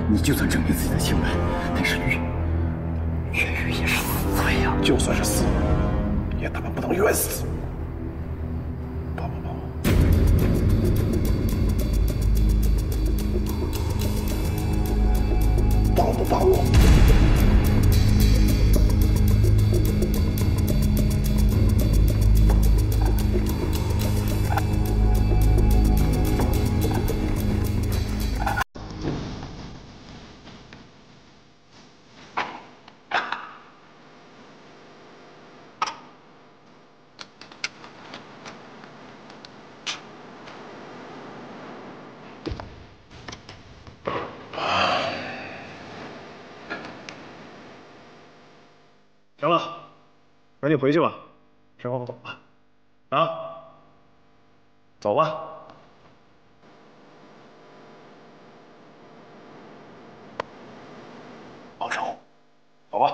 你就算证明自己的清白，但是岳雨也是死罪呀！ 就算是死，也他妈不能冤死！帮帮帮！帮不帮我？ 行了，赶紧回去吧，身后走吧，啊，走吧。 王成，走吧。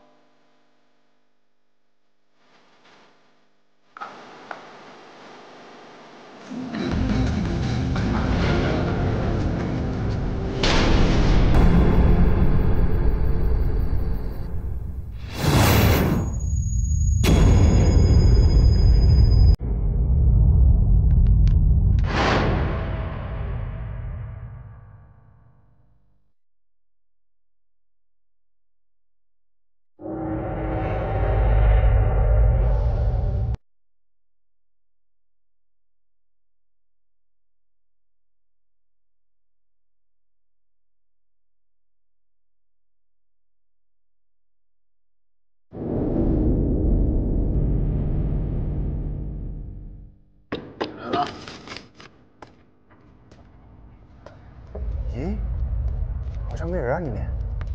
咦，好像没人啊，里面。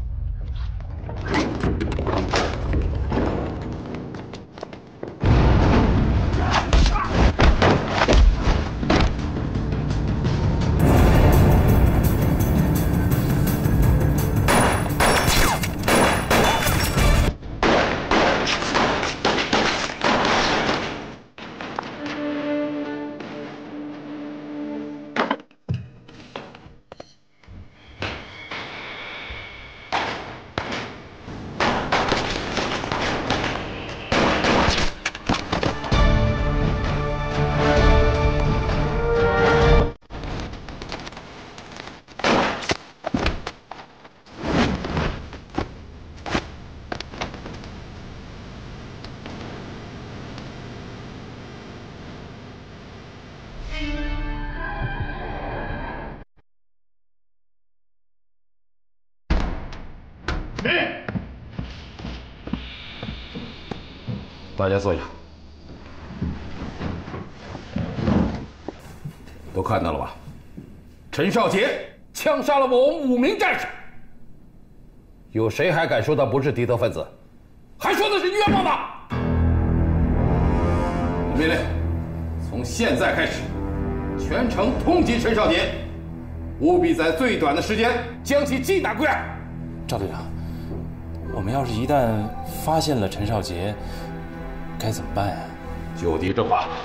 大家坐下。都看到了吧？陈少杰枪杀了我们5名战士，有谁还敢说他不是敌对分子？还说的是冤枉的？命令，从现在开始，全城通缉陈少杰，务必在最短的时间将其缉拿归案。 赵队长，我们要是一旦发现了陈少杰，该怎么办呀？ 就地正法。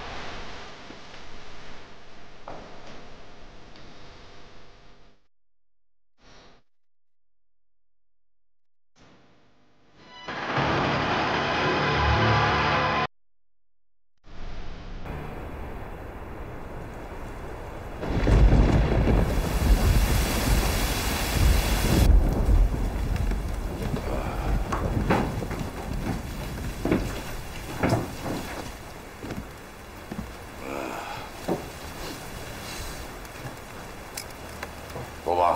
走吧。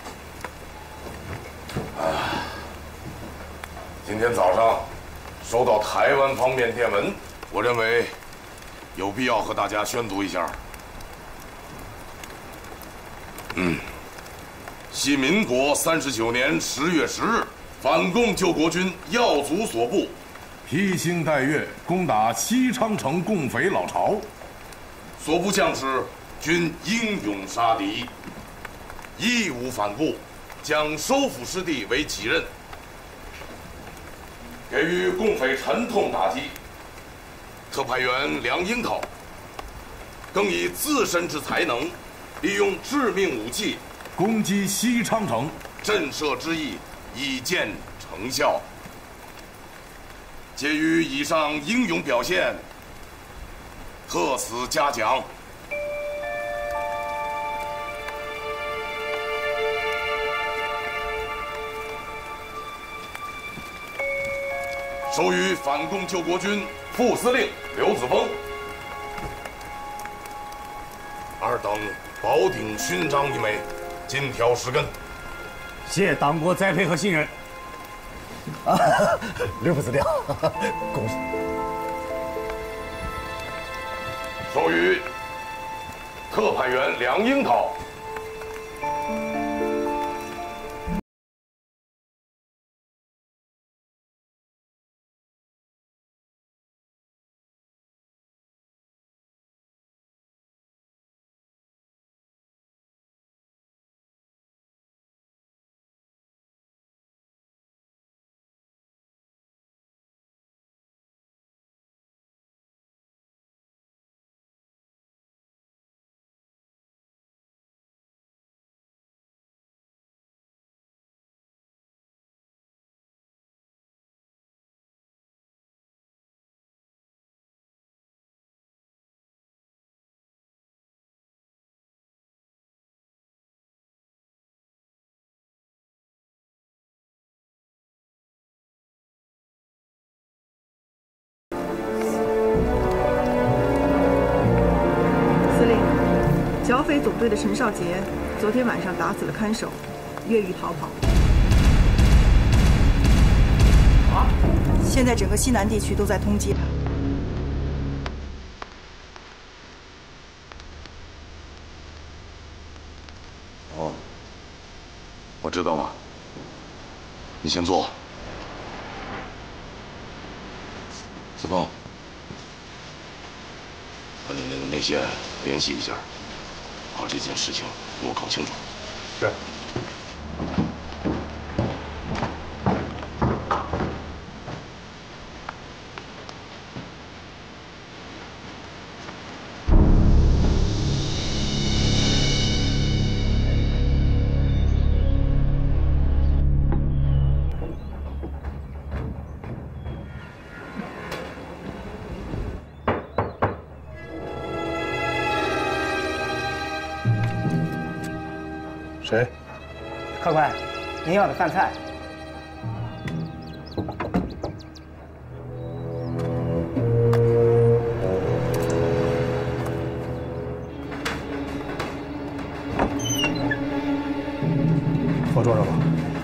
今天早上收到台湾方面电文，我认为有必要和大家宣读一下。系民国39年10月10日，反共救国军耀族所部披星戴月攻打西昌城共匪老巢，所部将士均英勇杀敌，义无反顾，将收复失地为己任，给予共匪沉痛打击。特派员梁樱桃更以自身之才能，利用致命武器攻击西昌城， 震慑之意已见成效。鉴于以上英勇表现，特此嘉奖。授予反共救国军副司令刘子峰。尔等宝鼎勋章一枚，金条10根。 谢党国栽培和信任。 刘副司令，恭喜！ 授予特派员梁樱桃。 剿匪总队的陈少杰昨天晚上打死了看守，越狱逃跑。现在整个西南地区都在通缉他。 哦，我知道了。你先坐。子峰，和你那个内线联系一下。把这件事情给我搞清楚。 是。 谁？ 客官，您要的饭菜。 放桌上吧。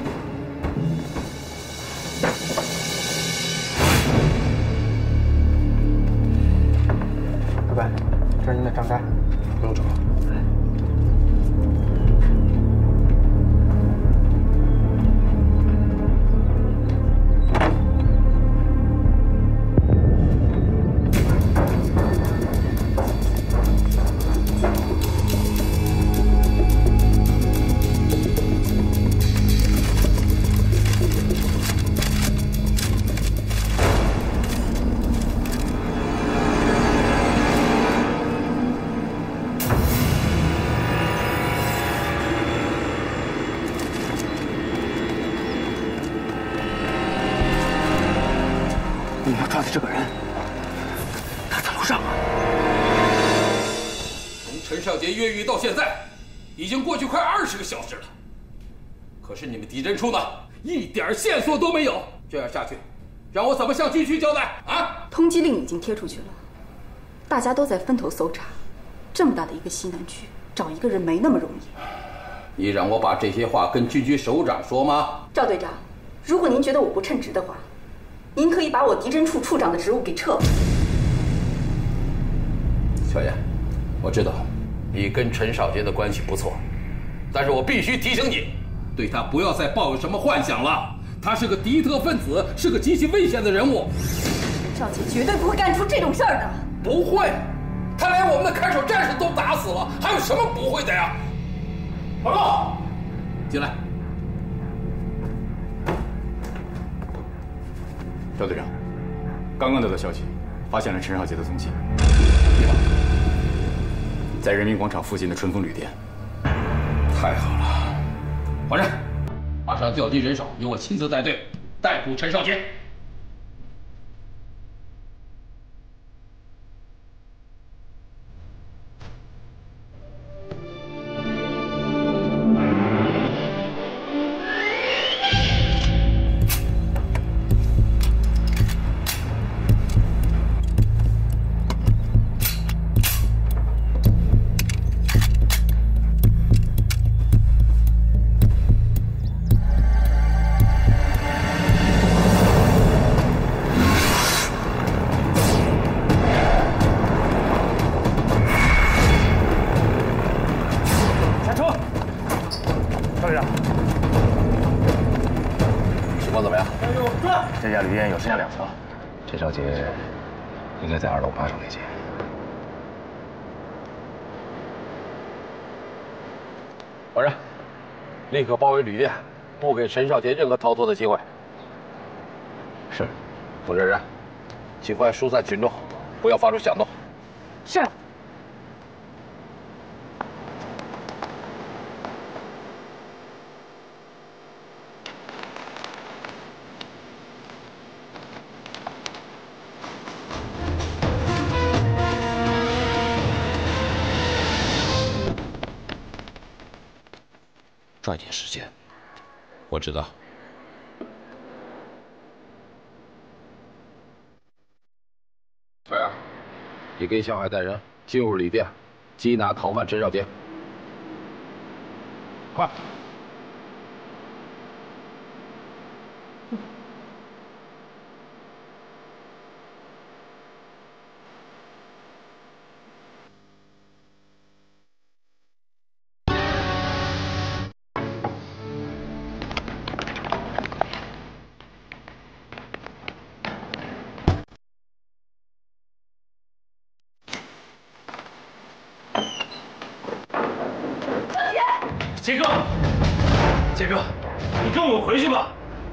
客官，这是您的账单。 不用找。 你们要抓的这个人，他在楼上啊！ 从陈少杰越狱到现在，已经过去快20个小时了。可是你们敌人处呢，一点线索都没有。这样下去，让我怎么向军区交代啊？ 通缉令已经贴出去了，大家都在分头搜查。这么大的一个西南区，找一个人没那么容易。 你让我把这些话跟军区首长说吗？ 赵队长，如果您觉得我不称职的话，您可以把我敌侦处处长的职务给撤了。 小燕，我知道你跟陈少杰的关系不错，但是我必须提醒你，对他不要再抱有什么幻想了。他是个敌特分子，是个极其危险的人物。 陈少杰绝对不会干出这种事儿的。 不会，他连我们的看守战士都打死了，还有什么不会的呀？报告，进来。 赵队长，刚刚得到消息，发现了陈少杰的踪迹。 地方？ 在人民广场附近的春风旅店。 太好了，华山，马上调集人手，由我亲自带队逮捕陈少杰。 这家旅店有剩下2层，陈少杰应该在2楼8手那间。 华山，立刻包围旅店，不给陈少杰任何逃脱的机会。 是， 冯真人，尽快疏散群众，不要发出响动。 是。 抓紧时间，我知道。对啊，你跟小海带人进入旅店，缉拿逃犯陈少杰。快！ 杰哥，杰哥，你跟我回去吧。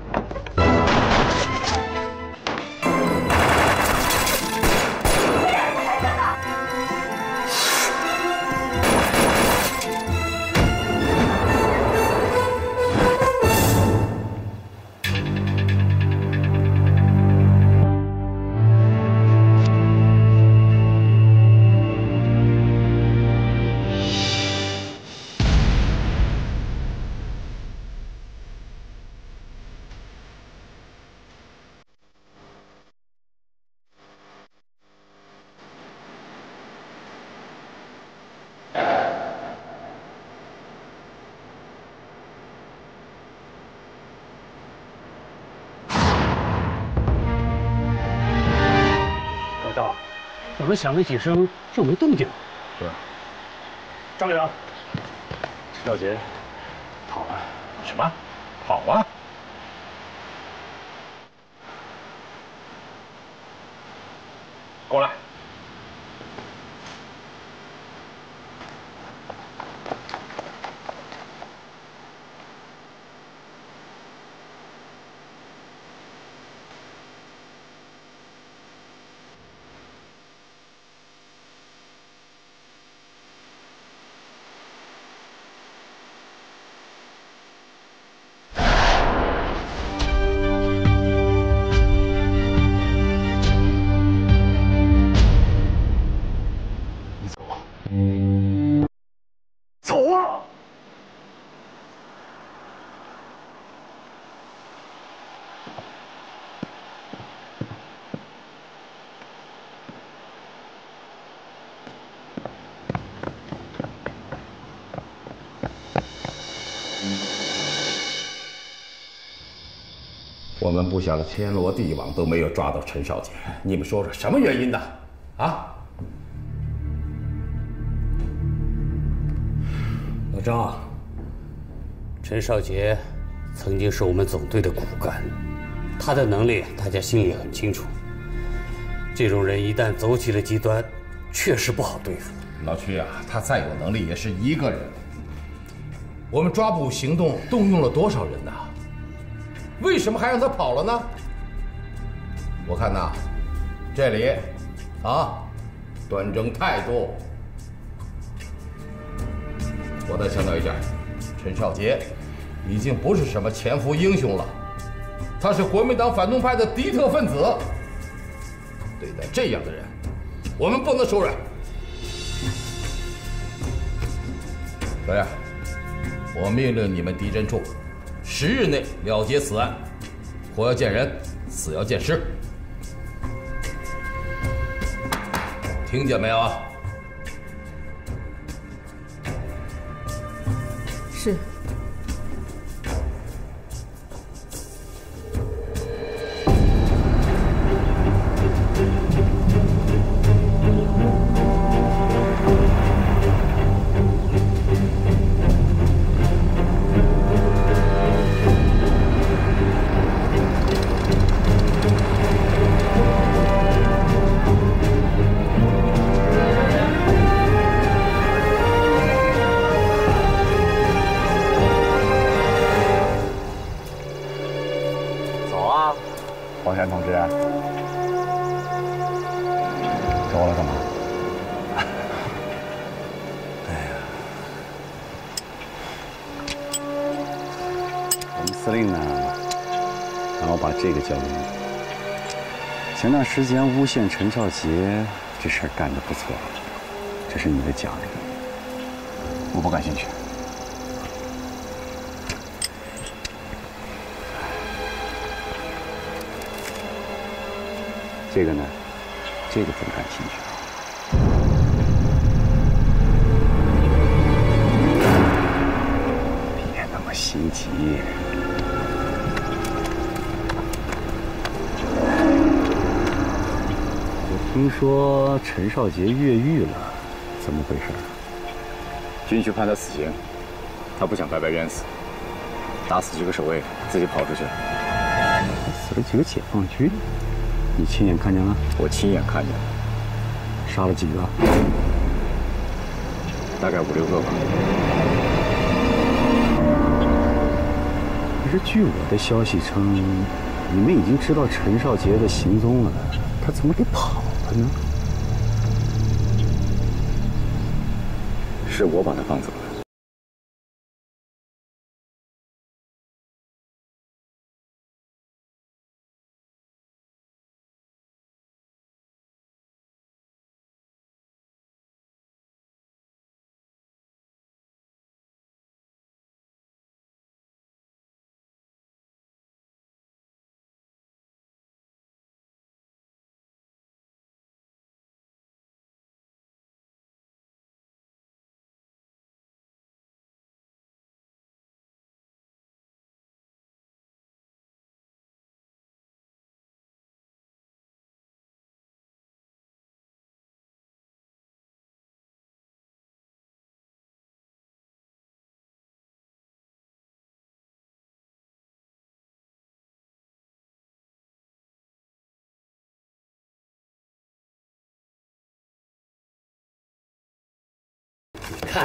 怎么响了几声就没动静？ 是。 张连长， 陈少杰跑了。什么？跑了？过来。走啊！ 我们布下了天罗地网，都没有抓到陈少杰，你们说说什么原因呢？啊？ 老张，陈少杰曾经是我们总队的骨干，他的能力大家心里很清楚。这种人一旦走起了极端，确实不好对付。 老区啊，他再有能力也是一个人。我们抓捕行动动用了多少人呐？为什么还让他跑了呢？我看呐，这里啊，端正态度。我再强调一下， 陈少杰已经不是什么潜伏英雄了，他是国民党反动派的敌特分子。对待这样的人，我们不能手软。小燕，我命令你们敌侦处10日内了结此案，活要见人，死要见尸。听见没有啊？ 是。 黄山同志，找我来干嘛？哎呀，我们司令呢，让我把这个交给你。前段时间诬陷陈少杰这事儿干得不错，这是你的奖励。我不感兴趣。这个呢，这个很感兴趣。别那么心急。我听说陈少杰越狱了，怎么回事？ 军区判他死刑，他不想白白冤死，打死几个守卫，自己跑出去了。 死了几个解放军？你亲眼看见了？ 我亲眼看见了。 杀了几个？ 大概5、6个吧。 可是据我的消息称，你们已经知道陈少杰的行踪了，他怎么给跑了呢？ 是我把他放走了。 看，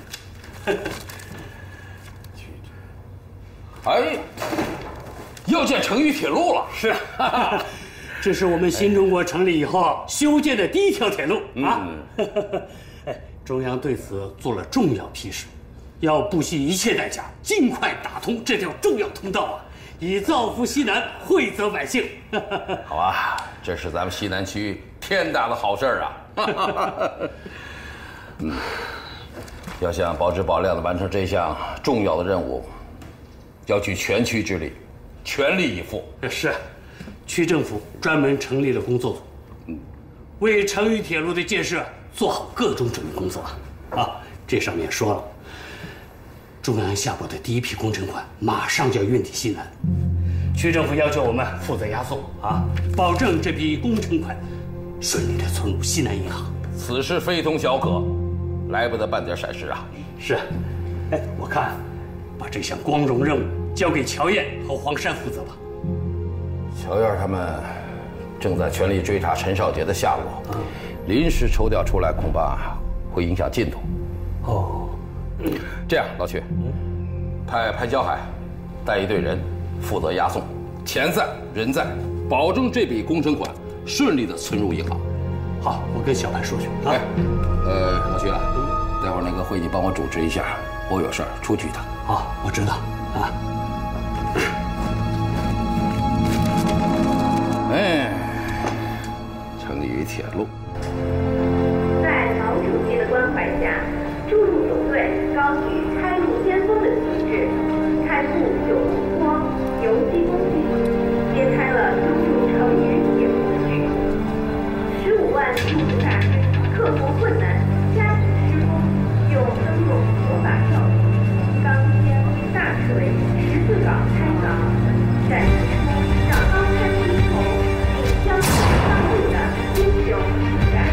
哎，要建成渝铁路了。 是，这是我们新中国成立以后修建的第1条铁路啊！哎，中央对此做了重要批示，要不惜一切代价，尽快打通这条重要通道啊，以造福西南，惠泽百姓。 好啊，这是咱们西南区天大的好事儿啊！要想保质保量地完成这项重要的任务，要举全区之力，全力以赴。 是，区政府专门成立了工作组，为成渝铁路的建设做好各种准备工作啊！这上面说了，中央下拨的第1批工程款马上就要运抵西南，区政府要求我们负责押送啊，保证这批工程款顺利地存入西南银行。 此事非同小可。来不得半点闪失啊！ 是，哎，我看把这项光荣任务交给乔燕和黄山负责吧。 乔燕他们正在全力追查陈少杰的下落，临时抽调出来恐怕会影响进度。 哦， 这样，老曲，派潘小海带1队人负责押送，钱在人在，保证这笔工程款顺利的存入银行。 好，我跟小潘说去。 哎，老徐啊， 待会儿那个会你帮我主持一下，我有事儿出去一趟。 好，我知道啊。 哎，成渝铁路。 在毛主席的关怀下，诸路总队高举开路先锋的旗帜，开赴九龙坡、游击工地，揭开了中路成渝铁路的序幕。15万驻武大军克服困难，加紧施工，用灯笼、火把照明、钢锨、大锤、14镐开凿，展示出让高山低头、挺江水上路的英雄气概。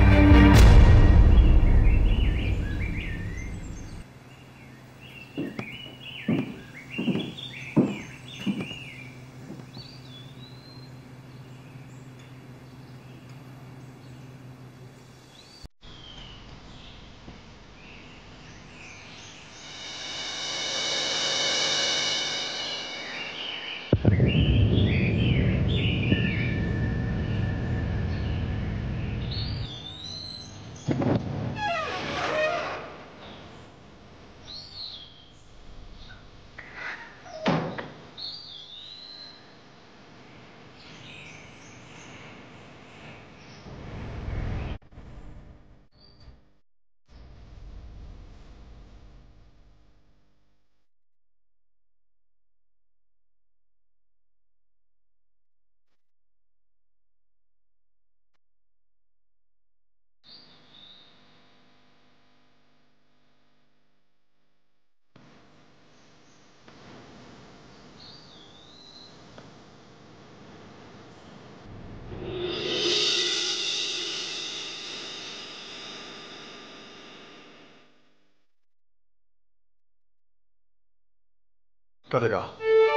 赵队长，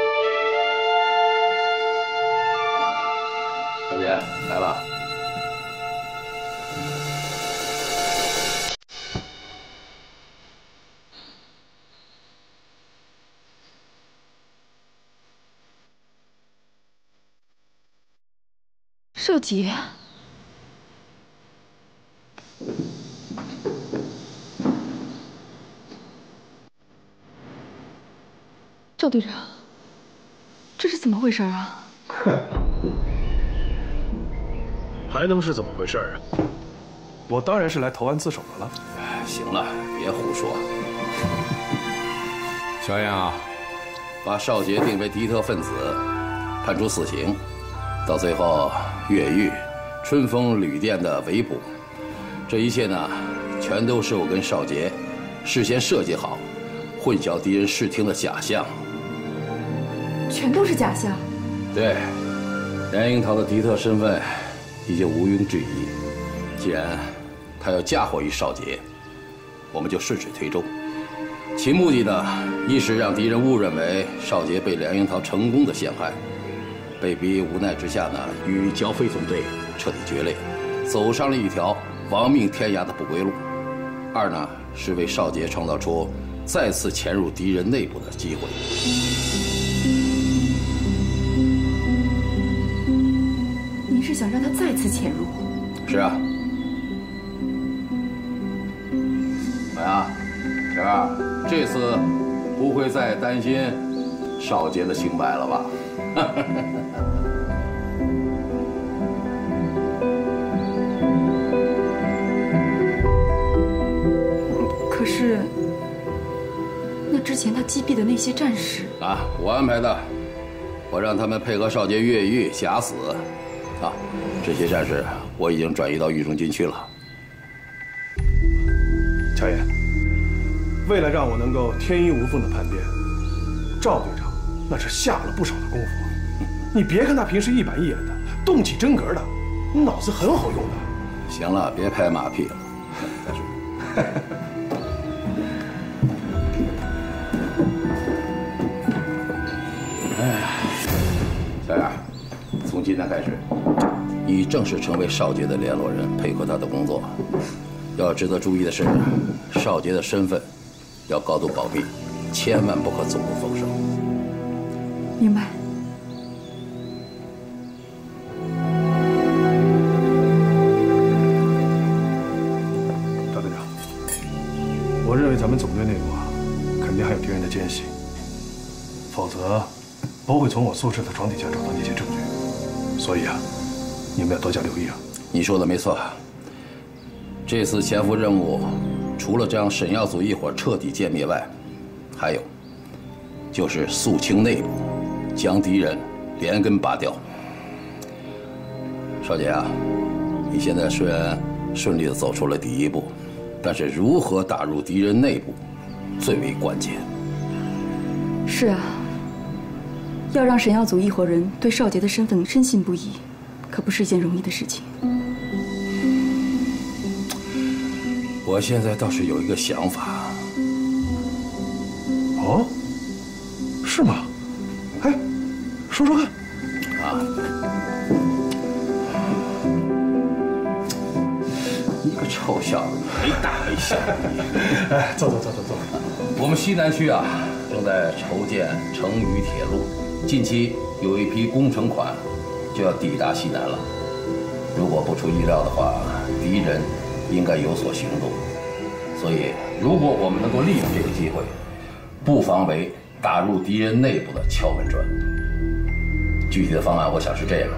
小姐来了。 少杰，赵队长，这是怎么回事啊？ 还能是怎么回事啊？我当然是来投案自首的了。 行了，别胡说。小燕啊，把少杰定为敌特分子，判处死刑，到最后越狱、春风旅店的围捕，这一切呢，全都是我跟少杰事先设计好，混淆敌人视听的假象。 全都是假象。 对，梁樱桃的敌特身份已经毋庸置疑。既然他要嫁祸于少杰，我们就顺水推舟。其目的呢，一是让敌人误认为少杰被梁樱桃成功的陷害，被逼无奈之下呢，与剿匪总队彻底决裂，走上了一条亡命天涯的不归路。二呢，是为少杰创造出再次潜入敌人内部的机会。 您是想让他再次潜入？ 是啊。怎么样，小二，这次不会再担心少杰的清白了吧？ 可是，那之前他击毙的那些战士啊，我安排的，我让他们配合少杰越狱假死。啊，这些战士我已经转移到豫中军区了。 乔爷，为了让我能够天衣无缝的叛变，赵队长那是下了不少的功夫。你别看他平时一板一眼的，动起真格的，脑子很好用的。 行了，别拍马屁了，大叔。哎，小雅，从今天开始，你正式成为少杰的联络人，配合他的工作。要值得注意的是，少杰的身份要高度保密，千万不可走漏风声。 明白。 赵队长，我总队内部啊，肯定还有敌人的奸细，否则不会从我宿舍的床底下找到那些证据。所以啊，你们要多加留意啊。 你说的没错，这次潜伏任务除了将沈耀祖一伙彻底歼灭外，还有就是肃清内部，将敌人连根拔掉。少杰啊，你现在虽然顺利地走出了第一步，但是如何打入敌人内部最为关键。 是啊，要让沈耀祖一伙人对少杰的身份深信不疑，可不是一件容易的事情。 我现在倒是有一个想法。 哦，是吗？哎，说说看。 啊，你个臭小子，没大没小。 哎，坐。 我们西南区啊，正在筹建成渝铁路，近期有一批工程款就要抵达西南了。如果不出意料的话，敌人应该有所行动。所以，如果我们能够利用这个机会，不妨为打入敌人内部的敲门砖。具体的方案，我想是这样。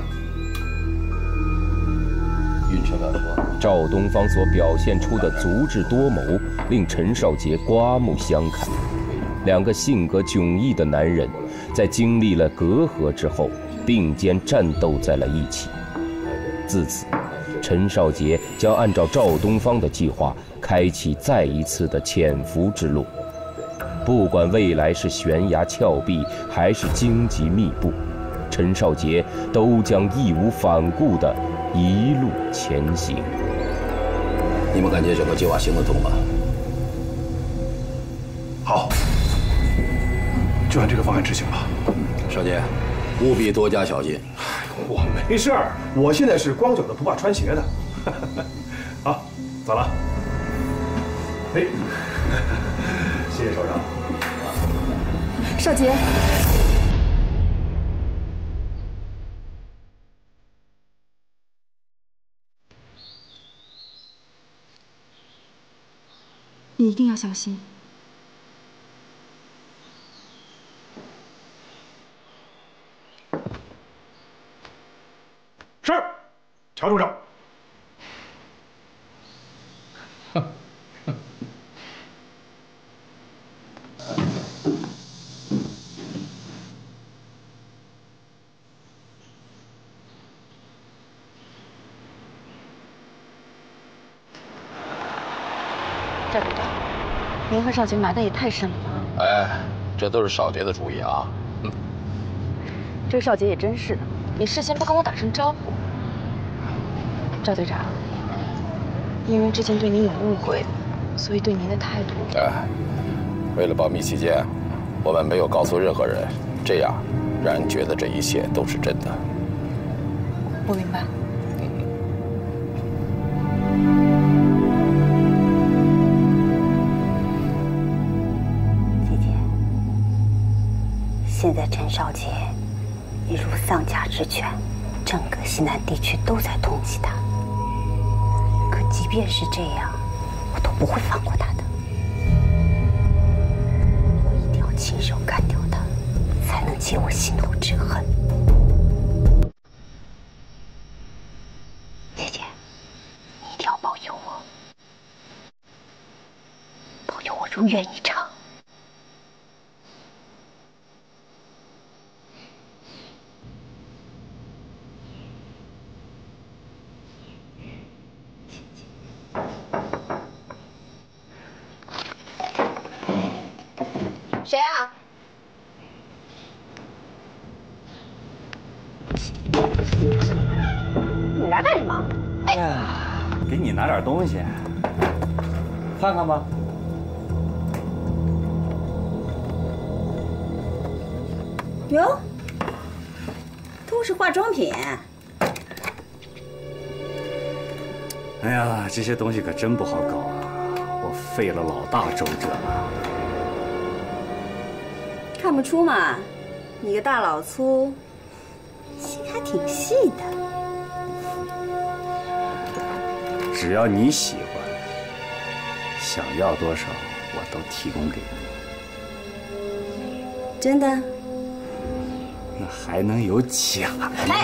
晕车乱说。 赵东方所表现出的足智多谋，令陈少杰刮目相看。两个性格迥异的男人，在经历了隔阂之后，并肩战斗在了一起。自此，陈少杰将按照赵东方的计划，开启再一次的潜伏之路。不管未来是悬崖峭壁，还是荆棘密布，陈少杰都将义无反顾地一路前行。 你们感觉整个计划行得通吗？ 好，就按这个方案执行吧。 少杰，务必多加小心。 我没事儿，我现在是光脚的不怕穿鞋的。好，走了。哎，谢谢首长。 少杰，你一定要小心。 是，乔处长。 赵队长，您和少杰埋的也太深了吧？ 哎，这都是少杰的主意啊。 这个少杰也真是的，你事先不跟我打声招呼。赵队长，因为之前对您有误会，所以对您的态度…… 哎，为了保密起见，我们没有告诉任何人，这样让人觉得这一切都是真的。 我明白。 现在陈少杰已如丧家之犬，整个西南地区都在通缉他。可即便是这样，我都不会放过他的。我一定要亲手干掉他，才能解我心头之恨。姐姐，你一定要保佑我，保佑我如愿以偿。谁啊？你来干什么？ 哎呀，给你拿点东西，看看吧。 哟，都是化妆品。 哎呀，这些东西可真不好搞啊！我费了老大周折了。 看不出嘛，你个大老粗，心还挺细的。 只要你喜欢，想要多少我都都提供给你。 真的？ 那还能有假的吗？ 哎，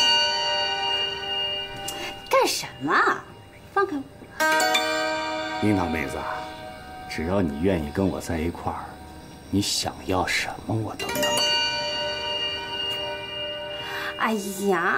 干什么？放开我！ 樱桃妹子，只要你愿意跟我在一块儿，你想要什么我都能给。 哎呀，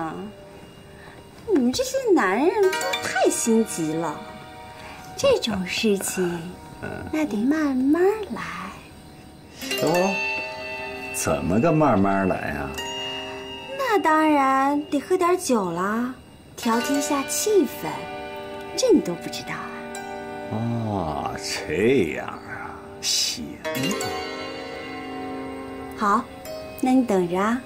你们这些男人都太心急了，这种事情那得慢慢来。 哦，怎么个慢慢来啊？ 那当然得喝点酒啦，调节一下气氛。这你都不知道啊？ 哦，这样啊，行。 好，那你等着啊。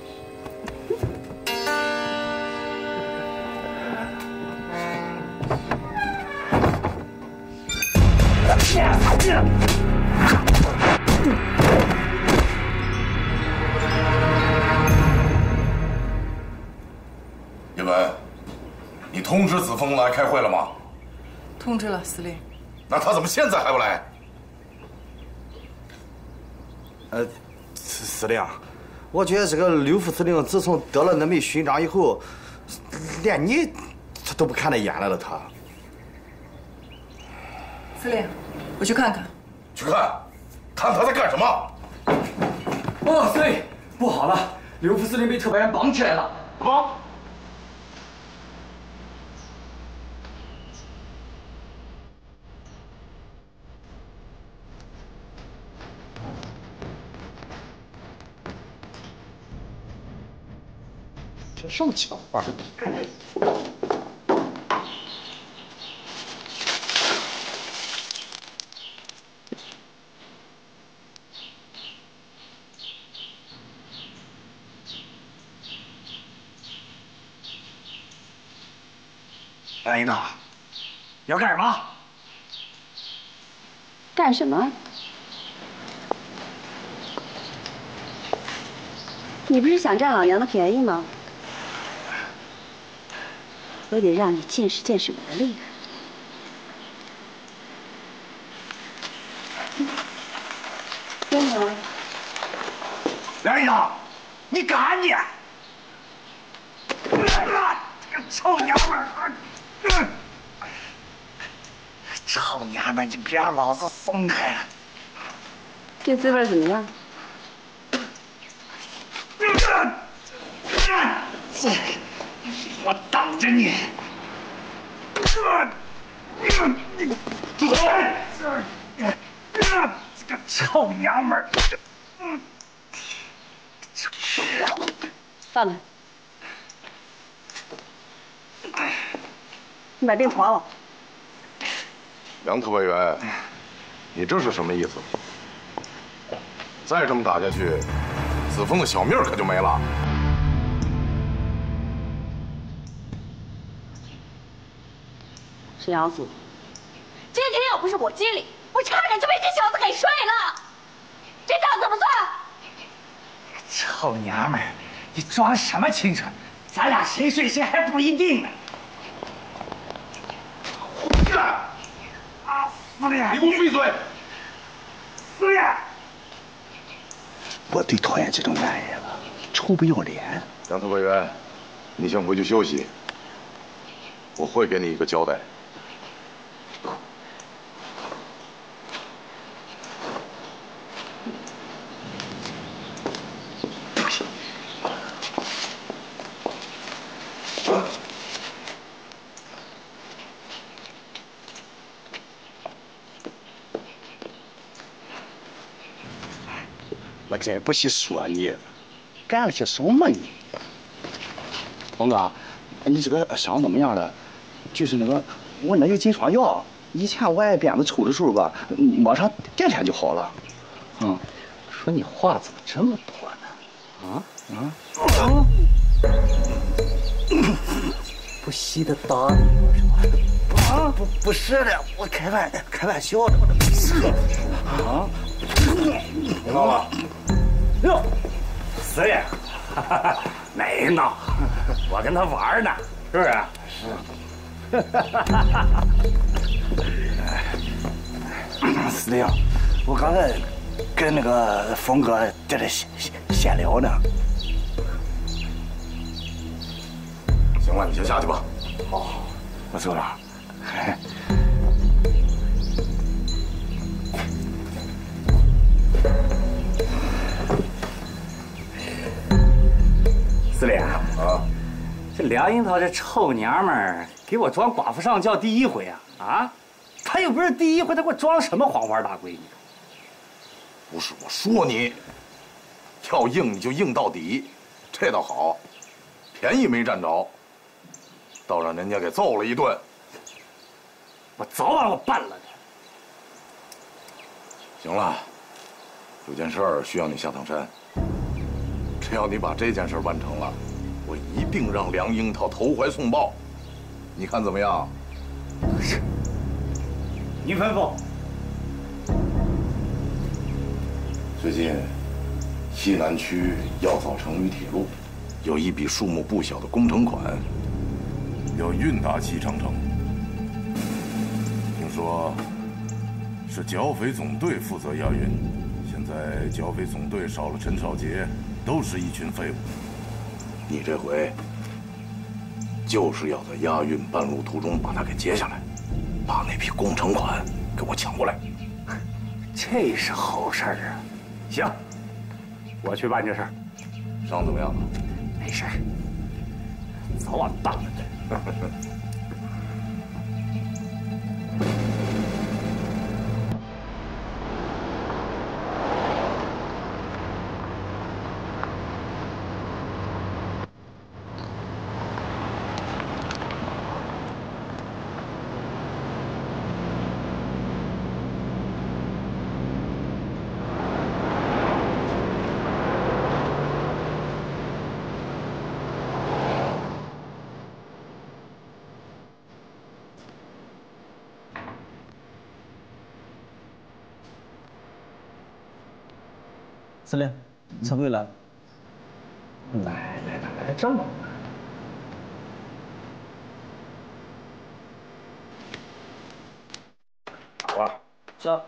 叶文，你通知子枫来开会了吗？ 通知了，司令。 那他怎么现在还不来？ 司令，我觉得这个刘副司令自从得了那枚勋章以后，连你他都不看在眼里了。他。 司令，我去看看。 去看，看他在干什么？ 哦，司令，不好了，刘副司令被特派员绑起来了。绑！ 这什么情况？ 哎娜，你要干什么？ 干什么？你不是想占老娘的便宜吗？我得让你见识见识我的厉害。真的？ 梁一娜，你敢你！这个臭娘们儿！臭娘们儿，你别让老子松开！ 这滋味怎么样？ 我等着你！这个臭娘们儿！ 放开！你把病还我！ 杨特派员，你这是什么意思？再这么打下去，子枫的小命可就没了。 沈阳祖，今天要不是我接力，我差点就被这小子给睡了。这账怎么算？ 臭娘们儿，你装什么清纯？咱俩谁睡谁还不一定呢。司令， 你给我闭嘴！ 司令，我最讨厌这种男人了，臭不要脸。 杨特派员，你先回去休息，我会给你一个交代。 我真不稀说你，干了些什么你？ 峰哥，你这个伤怎么样了？就是那个我那有金疮药，以前我挨鞭子抽的时候吧，抹上第2天就好了。 说你话怎么这么多呢？ 不惜的打你是吧？不是的，我开玩笑的，我这不是。 别闹了。 哟，司令，没闹，我跟他玩呢，是不是？ 司令，我刚才跟那个峰哥在这闲聊呢。 行了，你先下去吧。 好，我走了。 司令啊，这梁樱桃这臭娘们儿给我装寡妇上轿第一回啊！啊，她又不是第一回，她给我装什么黄花大闺女？ 不是我说你，要硬你就硬到底，这倒好，便宜没占着，倒让人家给揍了一顿。 我早晚我办了他。 行了，有件事儿需要你下趟山。只要你把这件事完成了，我一定让梁樱桃投怀送抱。你看怎么样？ 是。您吩咐。 最近，西南区要造成渝铁路，有一笔数目不小的工程款， 要运达西长城。听说是剿匪总队负责押运，现在剿匪总队少了陈少杰，都是一群废物。 你这回就是要在押运半路途中把他给截下来，把那批工程款给我抢过来。 这是好事儿啊！行，我去办这事儿。 伤怎么样了？ 没事儿，早晚办了的。 司令，陈慧来了。 来，这么。 好啊。 这。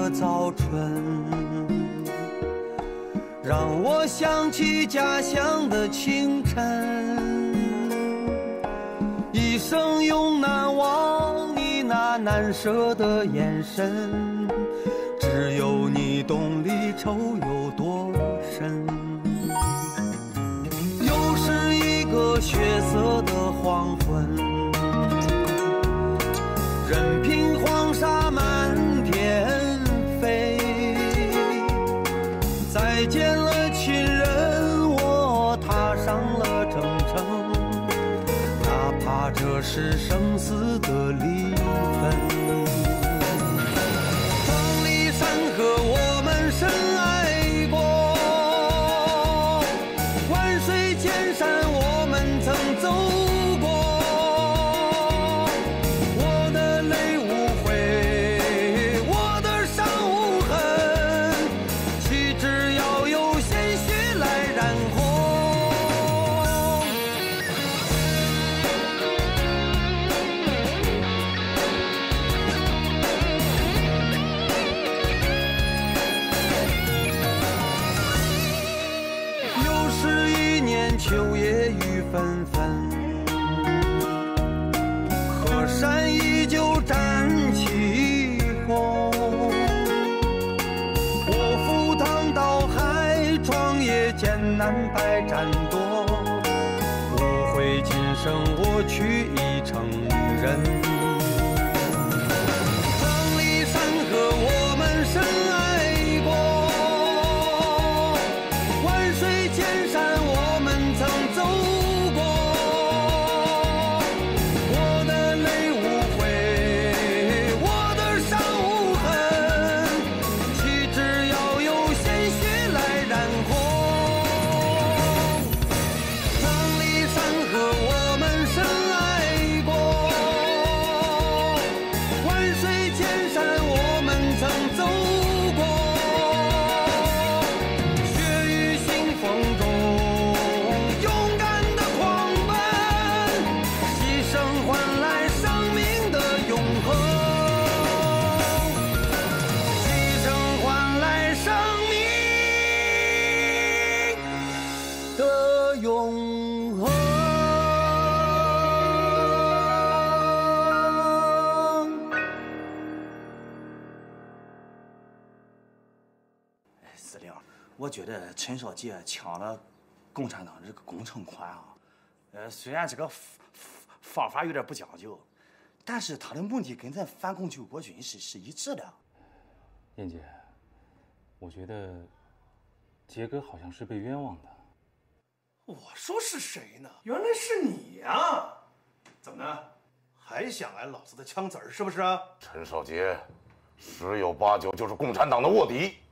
早春，让我想起家乡的清晨。一生永难忘你那难舍的眼神，只有你懂离愁有多深。又是一个血色的黄昏，任凭黄沙满天飞。再见了亲人，我踏上了征程，哪怕这是生死的离分。壮丽山河我们深爱过，万水千山我们曾走过。我的泪无悔，我的伤无痕，岂止要有鲜血来染红。又是一年秋夜雨纷纷，河山依旧展起红。我赴汤蹈海，创业艰难百战多，无悔今生我取一成人。壮丽山河我们深爱过，万水千山我们曾走过。我的泪无悔，我的伤无痕，岂止要有鲜血来染红。壮丽山河我们深爱过，万水千山我们曾走过。血雨腥风中勇敢的狂奔，牺牲换来生命的永恒，牺牲换来生命的永恒。 司令，我觉得陈少杰抢了共产党这个工程款啊，虽然这个方法有点不讲究，但是他的目的跟咱反共救国军是一致的。 燕姐，我觉得杰哥好像是被冤枉的。 我说是谁呢？原来是你呀！怎么的，还想挨老子的枪子儿是不是啊？ 陈少杰，十有八九就是共产党的卧底。